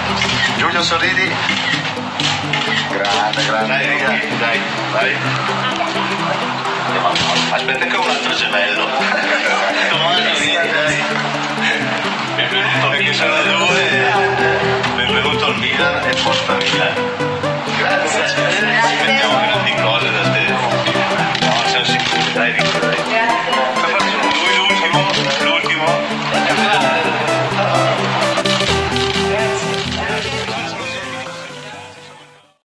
Giulio, sorridi. Grande, grande. Dai. Aspetta che ho un altro gemello. Tommaso, vieni, dai. Benvenuto al Milan. Benvenuto al Milan e forza Milan.